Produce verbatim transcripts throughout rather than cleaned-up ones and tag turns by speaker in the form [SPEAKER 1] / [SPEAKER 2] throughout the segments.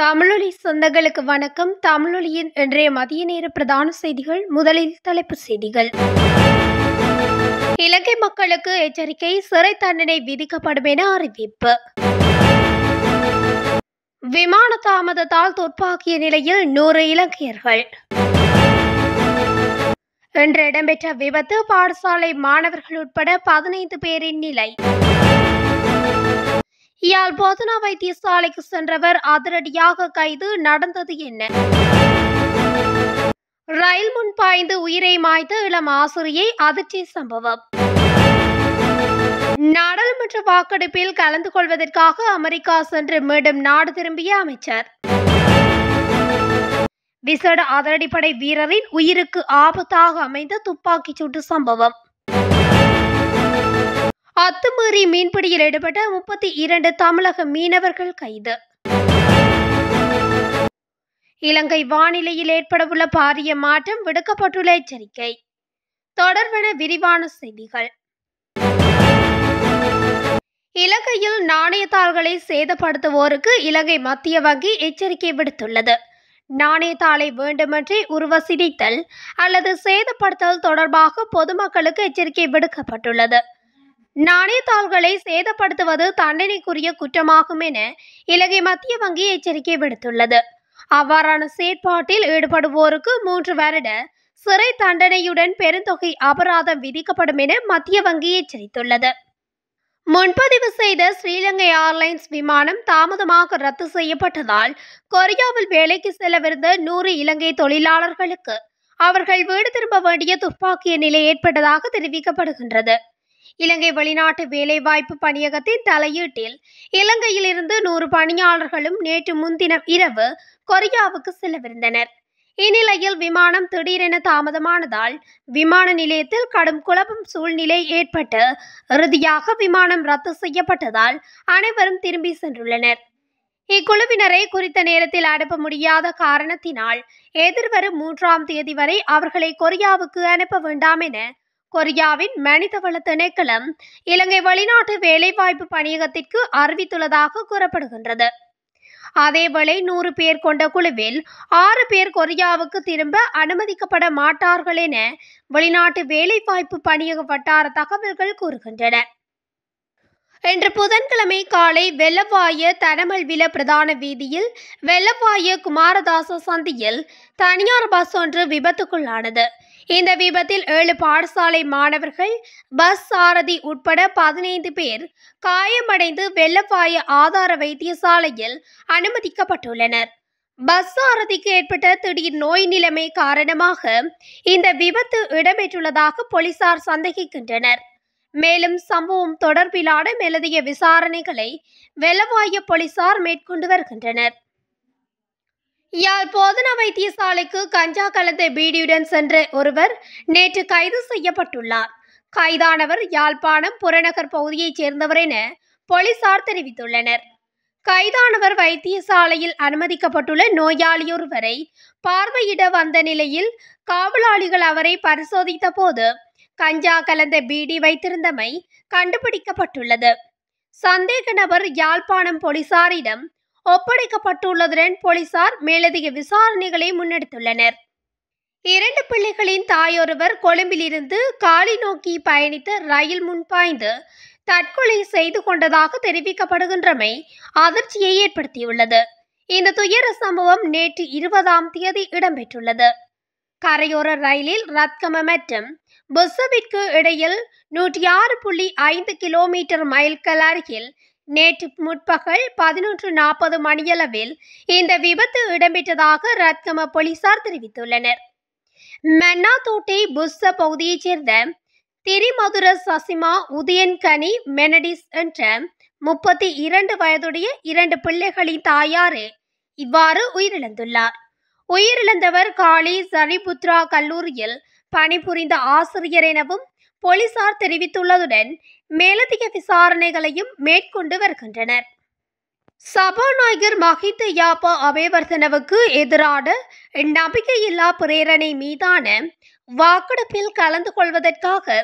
[SPEAKER 1] தமிழொலி சொந்தங்களுக்கு வணக்கம். தமிழொலியின் இன்றைய மதிய நேர பிரதான செய்திகள். முதலில் தலைப்புச் செய்திகள். இலங்கை மக்களுக்கு எச்சரிக்கை, சிறை தண்டனை விதிக்கப்படும் என அறிவிப்பு. விமான தாமதத்தால் துப்பாக்கிய நிலையில் நூறு இலங்கையர்கள். இன்று இடம்பெற்ற விபத்து, பாடசாலை மாணவர்கள் உட்பட பதினைந்து பேரின் நிலை. யாழ் போதனா வைத்தியசாலைக்கு சென்றவர் அதிரடியாக கைது, நடந்தது என்ன? ரயில் முன் பாய்ந்து உயிரை மாய்த்த இளம் ஆசிரியை, அதிர்ச்சி சம்பவம். நாடாளுமன்ற வாக்கெடுப்பில் கலந்து கொள்வதற்காக அமெரிக்கா சென்று மீண்டும் நாடு திரும்பிய அமைச்சர். விசேட அதிரடிப்படை வீரரின் உயிருக்கு ஆபத்தாக அமைந்த துப்பாக்கிச் சூட்டு சம்பவம். அத்துமீறி மீன்பிடியில் ஈடுபட்ட முப்பத்தி இரண்டு தமிழக மீனவர்கள் கைது. இலங்கை வானிலையில் ஏற்படவுள்ள பாரிய மாற்றம், விடுக்கப்பட்டுள்ள எச்சரிக்கை. தொடர்வன விரிவான செய்திகள். இலங்கையில் நாணயத்தாள்களை சேதப்படுத்துவோருக்கு இலங்கை மத்திய வங்கி எச்சரிக்கை விடுத்துள்ளது. நாணயத்தாளை வேண்டுமென்றே உருவசிதைத்தல் அல்லது சேதப்படுத்தல் தொடர்பாக பொதுமக்களுக்கு எச்சரிக்கை விடுக்கப்பட்டுள்ளது. நாணயத்தாள்களை சேதப்படுத்துவது தண்டனைக்குரிய குற்றமாகும் என இலங்கை மத்திய வங்கி எச்சரிக்கை விடுத்துள்ளது. அவ்வாறான செயற்பாட்டில் ஈடுபடுவோருக்கு மூன்று வருட சிறை தண்டனையுடன் பெருந்தொகை அபராதம் விதிக்கப்படும் என மத்திய வங்கி எச்சரித்துள்ளது. முன்பதிவு செய்த ஸ்ரீலங்கா ஏர்லைன்ஸ் விமானம் தாமதமாக ரத்து செய்யப்பட்டதால் கொரியாவில் வேலைக்கு செல்லவிருந்த நூறு இலங்கை தொழிலாளர்களுக்கு அவர்கள் வீடு திரும்ப வேண்டிய துப்பாக்கிய நிலை ஏற்பட்டதாக தெரிவிக்கப்படுகின்றது. இலங்கை வெளிநாட்டு வேலைவாய்ப்பு பணியகத்தின் தலையீட்டில் இலங்கையில் இருந்து நூறு பணியாளர்களும் நேற்று முன்தினம் இரவு கொரியாவுக்கு செல்லவிருந்தனர். இந்நிலையில் விமானம் திடீரென தாமதமானதால் விமான நிலையத்தில் கடும் குழப்பம் சூழ்நிலை ஏற்பட்டு இறுதியாக விமானம் ரத்து செய்யப்பட்டதால் அனைவரும் திரும்பி சென்றுள்ளனர். இக்குழுவினரை குறித்த நேரத்தில் அனுப்ப முடியாத காரணத்தினால் எதிர்வரும் மூன்றாம் தேதி வரை அவர்களை கொரியாவுக்கு அனுப்ப வேண்டாம் என கொரியாவின் மனிதவள திணைக்களம் இலங்கை வெளிநாட்டு வேலைவாய்ப்பு பணியகத்திற்கு அறிவித்துள்ளதாக கூறப்படுகின்றது. அதேவேளை நூறு பேர் கொண்ட குழுவில் ஆறு பேர் கொரியாவுக்கு திரும்ப அனுமதிக்கப்பட மாட்டார்கள் என வெளிநாட்டு வேலைவாய்ப்பு பணியக வட்டார தகவல்கள் கூறுகின்றன. இன்று புதன்கிழமை காலை வெள்ளவாய தனமல்வில பிரதான வீதியில் வெள்ளவாய குமாரதாச சந்தியில் தனியார் பஸ் ஒன்று விபத்துக்குள்ளானது. இந்த விபத்தில் ஏழு பாடசாலை மாணவர்கள், பஸ் சாரதி உட்பட பதினைந்து பேர் காயமடைந்து வெள்ளவாய ஆதார வைத்தியசாலையில் அனுமதிக்கப்பட்டுள்ளனர். பஸ் சாரதிக்கு ஏற்பட்ட திடீர் நோய் நிலைமை காரணமாக இந்த விபத்து இடம்பெற்றுள்ளதாக போலீசார் சந்தேகிக்கின்றனர். மேலும் சம்பவம் தொடர்பிலான மேலதிக விசாரணைகளை வெள்ளவாய போலீசார் மேற்கொண்டு வருகின்றனர். யாழ் போதனா வைத்தியசாலைக்கு கஞ்சா கலந்த பீடியுடன் சென்ற ஒருவர் நேற்று கைது செய்யப்பட்டுள்ளார். கைதானவர் யாழ்ப்பாணம் புறநகர் பகுதியைச் சேர்ந்தவர் என போலீசார் தெரிவித்துள்ளனர். கைதானவர் வைத்தியசாலையில் அனுமதிக்கப்பட்டுள்ள நோயாளியொருவரை பார்வையிட வந்த நிலையில் காவலாளிகள் அவரை பரிசோதித்த போது கஞ்சா கலந்த பீடி வைத்திருந்தமை கண்டுபிடிக்கப்பட்டுள்ளது. சந்தேக நபர் யாழ்ப்பாணம் போலீசாரிடம் ஒப்படைக்கப்பட்டுள்ளதுடன் போலீசார் மேலதிக விசாரணைகளை முன்னெடுத்துள்ளனர். இரண்டு பிள்ளைகளின் தாயொருவர் கொழும்பிலிருந்து காலி நோக்கி பயணித்த ரயில் முன் பாய்ந்து தற்கொலை செய்து கொண்டதாக தெரிவிக்கப்படுகின்றமை அதிர்ச்சியை ஏற்படுத்தியுள்ளது. இந்த துயர சம்பவம் நேற்று இருபதாம் தேதி இடம்பெற்றுள்ளது. கரையோர ரயிலில் ரத்கம மற்றும் புஸ்ஸவிற்கு இடையில் நூற்றி ஆறு புள்ளி ஐந்து கிலோமீட்டர் மைல்கள் அருகில் நேற்று முற்பகல் பதினொன்று நாற்பது மணியளவில் இந்த விபத்து இடம்பெற்றதாக ரத்கம போலீசார் தெரிவித்துள்ளனர். மன்னாதோட்டை புஸ்ஸ பகுதியைச் சேர்ந்த திரிமதுர சசிமா உதயன்கனி மெனடிஸ் என்ற முப்பத்தி இரண்டு வயதுடைய இரண்டு பிள்ளைகளின் தாயாரே இவ்வாறு உயிரிழந்துள்ளார். உயிரிழந்தவர் காலி சரிபுத்ரா கல்லூரியில் பணிபுரிந்த ஆசிரியர் எனவும் போலீசார் தெரிவித்துள்ளதுடன் மேலதிக விசாரணைகளையும் மேற்கொண்டு வருகின்றனர். சபாநாயகர் மஹிந்த யாப்பா அபேவர்தனவுக்கு எதிரான நம்பிக்கையில்லா பிரேரணை மீதான வாக்கெடுப்பில் கலந்து கொள்வதற்காக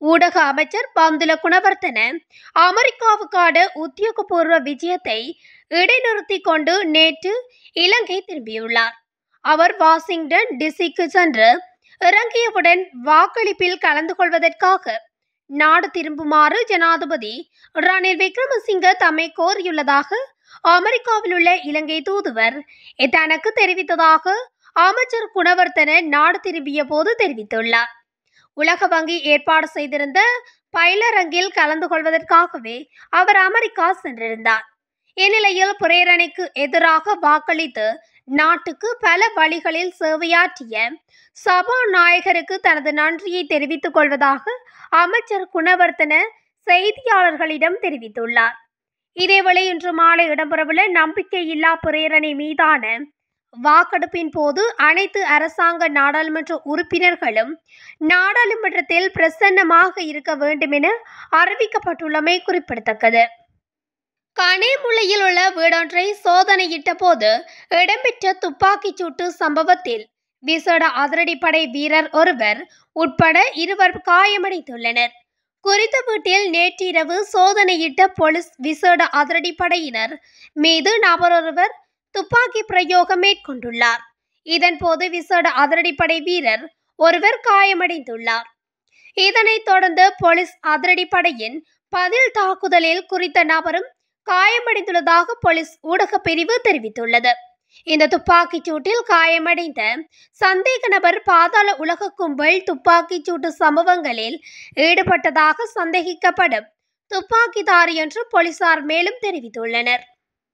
[SPEAKER 1] ஊடக அமைச்சர் பந்துல குணவர்த்தன அமெரிக்காவுக்கான உத்தியோகபூர்வ விஜயத்தை இடைநிறுத்தி கொண்டு நேற்று இலங்கை திரும்பியுள்ளார். அவர் வாஷிங்டன் டிசிக்கு சென்று இறங்கியவுடன் வாக்களிப்பில் கலந்து கொள்வதற்காக நாடு திரும்புமாறு ஜனாதிபதி ரணில் விக்ரமசிங்க தம்மை கோரியுள்ளதாக அமெரிக்காவில் உள்ள இலங்கை தூதுவர் தனக்கு தெரிவித்ததாக அமைச்சர் குணவர்த்தன நாடு திரும்பிய போது தெரிவித்துள்ளார். உலக வங்கி ஏற்பாடு செய்திருந்த பயிலரங்கில் கலந்து கொள்வதற்காகவே அவர் அமெரிக்கா சென்றிருந்தார். இந்நிலையில் பிரேரணைக்கு எதிராக வாக்களித்து நாட்டுக்கு பல வழிகளில் சேவையாற்றிய சபாநாயகருக்கு தனது நன்றியை தெரிவித்துக் கொள்வதாக அமைச்சர் குணவர்த்தன செய்தியாளர்களிடம் தெரிவித்துள்ளார். இதேவேளை இன்று மாலை இடம்பெறவுள்ள நம்பிக்கையில்லா பிரேரணை மீதான வாக்கெடுப்பின் போது அனைத்து அரசாங்க நாடாளுமன்ற உறுப்பினர்களும் நாடாளுமன்றத்தில் பிரசன்னமாக இருக்க வேண்டும் என அறிவிக்கப்பட்டுள்ளமை குறிப்பிடத்தக்கது. கனேமுல்லையில் உள்ள வீடொன்றை சோதனையிட்ட போது இடம்பெற்ற துப்பாக்கிச் சூட்டு சம்பவத்தில் விசேட அதிரடிப்படை வீரர் ஒருவர் உட்பட இருவர் காயமடைந்துள்ளனர். குறித்த வீட்டில் நேற்றிரவு சோதனையிட்ட போலீஸ் விசேட அதிரடிப்படையினர் மீது நபரொருவர் துப்பாக்கி பிரயோகம் மேற்கொண்டுள்ளார். இதன்போது விசேட அதிரடிப்படை வீரர் ஒருவர் காயமடைந்துள்ளார். இதனைத் தொடர்ந்து போலீஸ் அதிரடிப்படையின் பதில் தாக்குதலில் குறித்த நபரும் காயமடைந்துள்ளதாக போலீஸ் ஊடக பிரிவு தெரிவித்துள்ளது. இந்த துப்பாக்கிச் சூட்டில் காயமடைந்த சந்தேக நபர் பாதாள உலக கும்பல் துப்பாக்கிச் சூட்டு சம்பவங்களில் ஈடுபட்டதாக சந்தேகிக்கப்படும் துப்பாக்கிதாரி என்று போலீசார் மேலும் தெரிவித்துள்ளனர்.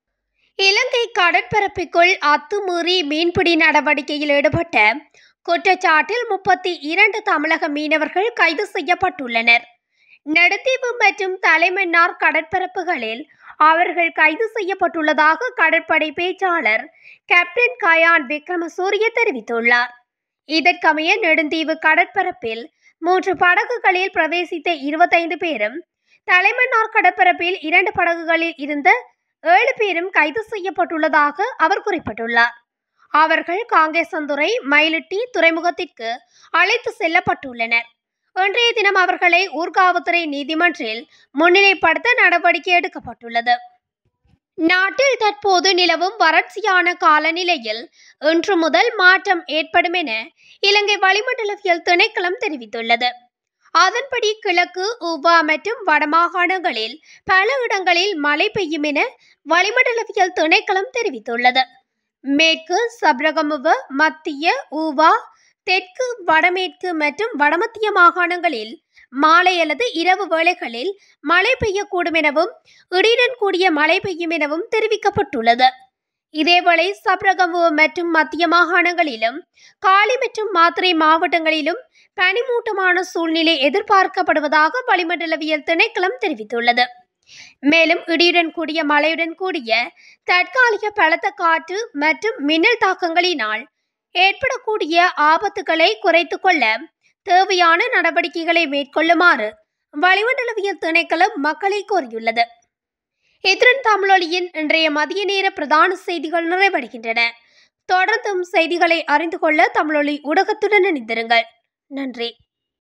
[SPEAKER 1] இலங்கை கடற்பரப்புக்குள் அத்துமீறி மீன்பிடி நடவடிக்கையில் ஈடுபட்ட குற்றச்சாட்டில் முப்பத்தி இரண்டு தமிழக மீனவர்கள் கைது செய்யப்பட்டுள்ளனர். நெடுந்தீவு மற்றும் தலைமன்னார் கடற்பரப்புகளில் அவர்கள் கைது செய்யப்பட்டுள்ளதாக கடற்படை பேச்சாளர் கேப்டன் கயான் விக்ரமசூரிய தெரிவித்துள்ளார். இதற்கமைய நெடுந்தீவு கடற்பரப்பில் மூன்று படகுகளில் பிரவேசித்த இருபத்தைந்து பேரும் தலைமன்னார் கடற்பரப்பில் இரண்டு படகுகளில் இருந்த ஏழு பேரும் கைது செய்யப்பட்டுள்ளதாக அவர் குறிப்பிட்டுள்ளார். அவர்கள் காங்கேசந்துறை மயிலிட்டி துறைமுகத்திற்கு அழைத்து செல்லப்பட்டுள்ளனர். இன்றைய தினம் அவர்களை ஊர்காவல்துறை நீதிமன்றில் முன்னிலைப்படுத்த நடவடிக்கை எடுக்கப்பட்டுள்ளது. நாட்டில் தற்போது நிலவும் வறட்சியான காலநிலையில் இன்று முதல் மாற்றம் ஏற்படும் என இலங்கை வளிமண்டலவியல் திணைக்களம் தெரிவித்துள்ளது. அதன்படி கிழக்கு ஊவா மற்றும் வடமாகாணங்களில் பல இடங்களில் மழை பெய்யும் என வளிமண்டலவியல் திணைக்களம் தெரிவித்துள்ளது. மேற்கு சப்ரகமுவ, மத்திய ஊவா, தெற்கு, வடமேற்கு மற்றும் வடமத்திய மாகாணங்களில் மாலை அல்லது இரவு வேளைகளில் மழை பெய்யக்கூடும் எனவும் இடியுடன் கூடிய மழை பெய்யும் எனவும் தெரிவிக்கப்பட்டுள்ளது. இதேவேளை சப்ரகமுவ மற்றும் மத்திய மாகாணங்களிலும் காலி மற்றும் மாத்தறை மாவட்டங்களிலும் பனிமூட்டமான சூழ்நிலை எதிர்பார்க்கப்படுவதாக வளிமண்டலவியல் திணைக்களம் தெரிவித்துள்ளது. மேலும் இடியுடன் கூடிய மழையுடன் கூடிய தற்காலிக பலத்த காற்று மற்றும் மின்னல் தாக்கங்களினால் ஏற்படக்கூடிய ஆபத்துக்களை குறைத்துக் கொள்ள தேவையான நடவடிக்கைகளை மேற்கொள்ளுமாறு வளிமண்டலவியல் திணைக்களம் மக்களை கோரியுள்ளது. இத்துடன் தமிழொலியின் இன்றைய மதிய நேர பிரதான செய்திகள் நிறைவடைகின்றன. தொடர்ந்தும் செய்திகளை அறிந்து கொள்ள தமிழொலி ஊடகத்துடன் இணைந்திருங்கள். நன்றி.